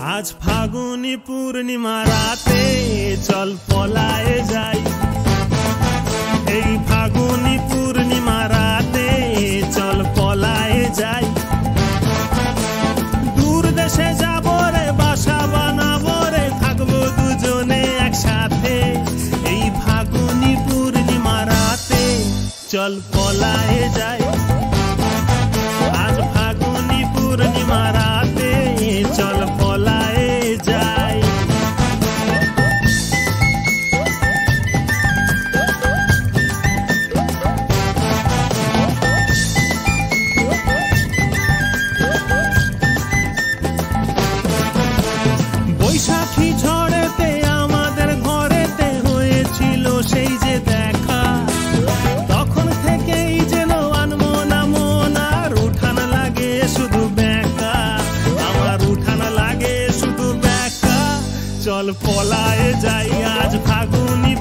आज फागुनी पूर्णिमा राते चल पलाए जाई এই ফাগুনি পূর্ণিমা রাতে চল পলায়ে যাই দূর দেশে যাব রে বাসা বানাবো রে থাকবো দুজনে একসাথে এই ফাগুনি পূর্ণিমা রাতে চল পলায়ে যাই আজ ফাগুনি পূর্ণিমা রাতে চল পলায়ে যাই বৈশাখী ঝড়েতে আমাদের ঘরেতে হয়েছিল সেই যে দেখা তখন থেকেই যেন আনমনা মন আর উঠান লাগে শুধু বেঁকা আমার উঠান লাগে শুধু বেঁকা চল পলায়ে যাই আজ ফাগুনি